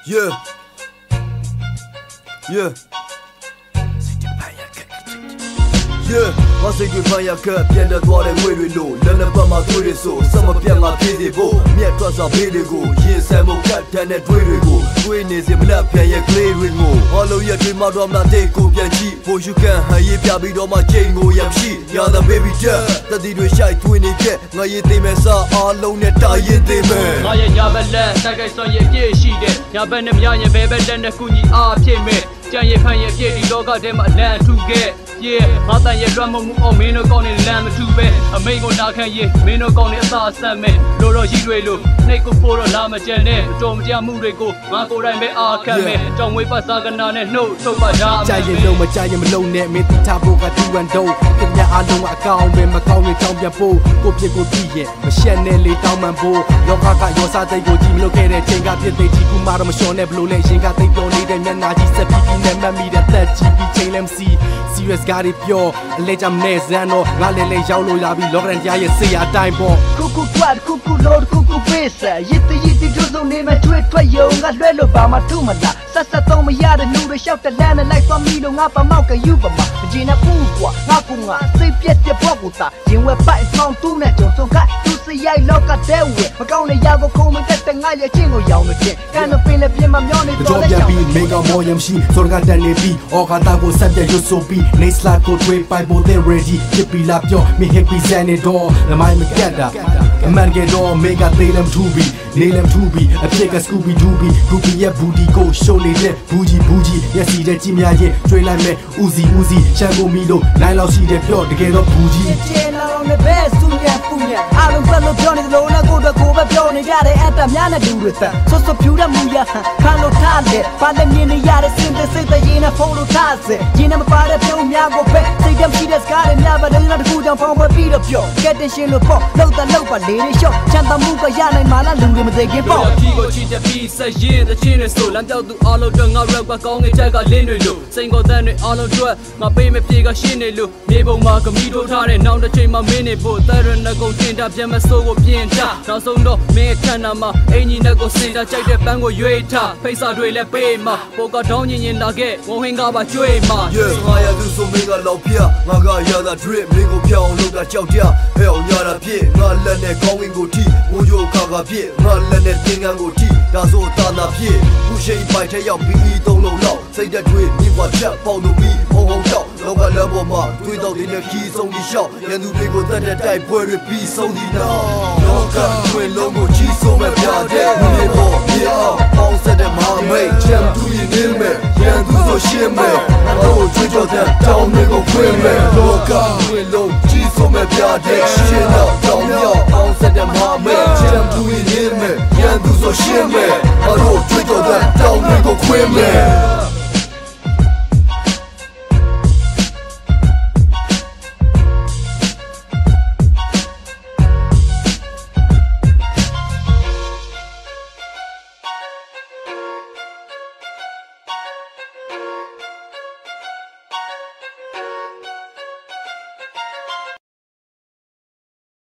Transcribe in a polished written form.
Yeah. Yeah. Yeah, 我是个朋友可变得多的规律路，人人帮忙推的数，什么变嘛偏的不，面多少偏的股，人生不看天的推的股，推那些不那偏也推的股，我路也推嘛多嘛得股变起，或许看还也偏比多嘛见我也起，让他 baby 这，他地对下推你看，我也对面啥阿龙的大爷对面， 我也要不然大概算也别系的，要不然要也别别人的故意啊骗me。将也看也别的老高的嘛难出给，耶，我但也专门木哦，没能搞你难么出呗，啊没个哪看也没能搞你啥三没，路路一对路，那个坡路那么艰难，中间木对过，我个人没啊看没，张伟把啥个那呢 no 都把啥。 家人路嘛家人们路呢，没地他不个突然都，跟人阿龙啊高没嘛高人张边步，过别过地耶，嘛现在里当满步，要卡卡要啥在过几米路开的，天咖别对几股马都嘛小那不路嘞，先咖对标你的面拿起十皮皮。Never meet at that GP chain MC serious got it pure လေကြမနေစမ်းတော့ငါလည်းလေရောက်လို့လာပြီလောကရန်တရားရဲ့ဆေးရအတိုင်းပေါ့ Cuckoo quad cuckoo load cuckoo face ရစ်တီကျိုးစုံနေမဲ့ထွေးထွက်ယုံငါလွဲလို့ပါမထုမလားဆက်ဆက်တော့မရတဲ့လူတွေရှောက်တဲ့လမ်းနဲ့လိုက်သွားမိလို့ငါပမောက်ကယူပါမအကျင်းနဲ့ပူကွာငါကငါစိတ်ပြက်တဲ့ဘောကူတာရင်ဝဲပိုက်ဆောင်တူးနဲ့ကြုံစုံကသူစရိုက်လောက်ကတဲ့ဝဲမကောင်းတဲ့ရာကိုခုံမတက်တဲ့ငါရဲ့ချင်းကိုရောင်းနေတယ်ကန်တော့ပင်လည်းပြင်းမမျောနေတော့လည်းရောင်းနေ Mega more MC ဆိုတော့တန်နေပြီအော်ခါတာကိုဆက်ပြရွတ်ဆိုပြီး next live ကိုတွေးပိုက်ဖို့တဲ့ ready ဖြစ်ပြီးလာပြောမင်း happy စံနေတော့လမိုင်းမကတ်တာအမှန်ကတော့ mega သေးလည်းမထူပြီးနေလည်းမထူပြီးအဖြစ်က Scooby Doo ပြီး groupie ရဲ့ booty ကို show နေတဲ့ bougie ရက်စီတဲ့ကြီးများရဲ့ကျွေးလိုက်မဲ့ Uzi ရှမ်းကိုမီလို့နိုင်လောက်ရှိတဲ့ပြော့တကယ်တော့ bougie ကျင်းလာတော့လည်းပဲစူညံပူညံအားလုံးဆက်လို့ပြောနေသလိုနဲ့ကိုယ်တော့ကိုယ်ပဲပြောနေကြတဲ့အတ္တများနဲ့တူတွေတန်ဆော့ဆော့ဖြူတဲ့မူရခံလို့ထားတယ်ဘာလည်းမြင်နေရတဲ့စင်တဲ့စိတ်တဲ့ရင်နဲ့ဖုန်းလို့ထားစေရင်နဲ့မပါတဲ့ပြုံးများကိုပဲစိတ်ကြမ်းရှိတဲ့စကားတွေများပါလေနောက်တစ်ခုကြောင့်ဖောင်းပွဲပြီးတော့ပြောကဲတင်ရှင်လို့ပေါ့လောက်တာလောက်ပါလေတွေရှော့ချမ်းသာမှုကရနိုင်မှာလားလူတွေမသိခင်ပေါ့ဒီကိုချစ်တဲ့ပြီးဆက်ရင်တဲ့ချင်းတွေဆိုလမ်းပြောက်သူအားလုံးတော့ငါ rap ကကောင်းငယ်ချက်ကလင်းတွေလို့စိန်ကိုတန်းတွေအားလုံးတော့ငါပေးမပြေကရှင်းနေလို့မြေပုံမှာကမီထိုးထားတဲ့နောက်တစ်ချိန်မှာမင်းနေဖို့တရဏကုံတင်တာပြန်မစိုးကိုပြင်ချနောက်ဆုံးတော့မင်းအခမ်းနာမှာအင်ကြီးနဲ့ကိုစင်တာကြိုက်တဲ့ပန်းကိုရွေးထားဖိတ်စာတွေလည်းပေးမှာပိုကတောင်းညင်ညင်လာခဲ့ဝဟင်းကပါကျွေးမှာ Yeah ငါရသူဆိုမင်းကလောက်ပြငါကရတာ drip မင်းကိုဖြောင်းလို့ကကြောက်ကြဟဲ့အောင်ရတာဖြစ်ငါလက်နဲ့ခေါင်းဝင်းကိုထိမိုးကြိုခါခါဖြစ်ငါလက်နဲ့သင်္ကန်းကိုထိဒါဆိုတာနာဖြစ်ဘူးရှိပိုက်ထဲရောက်ပြီးသုံးလုံးလောက်စိတ်သက်တွေမြင့်กว่าချက်ပေါက်လို့ပြီးဟုံဟုံတောက်လောကလမ်းပေါ်မှာတွေးတော့တဲ့ခီးဆုံးပြီးရှောက်ရန်သူတွေကိုတတ်တဲ့တိုက်ပွဲတွေပြီးဆုံးဒီနောက်လောကတွင်လုံးကိုချီးဆုံးမဲ့ပြတဲ့မြေပေါ်မြေအောင်ပေါင်းဆက်တဲ့မဟာမိတ်ချမ်းသူရင်နေမဲ့ရန်သူဆိုရှင်းမဲ့တို့ကြွေးကြော်တဲ့တောင်းတွေကိုခွင့်မဲ့လောကတွင်လုံးချီးဆုံးမဲ့ပြတဲ့ရှင်းတော့တောင်းမြောက်ပေါင်းဆက်တဲ့မဟာမိတ်ချမ်းသူရင်နေမဲ့ရန်သူဆိုရှင်းမဲ့တို့ကြွေးကြော်တဲ့တောင်းတွေကိုခွင့်မဲ့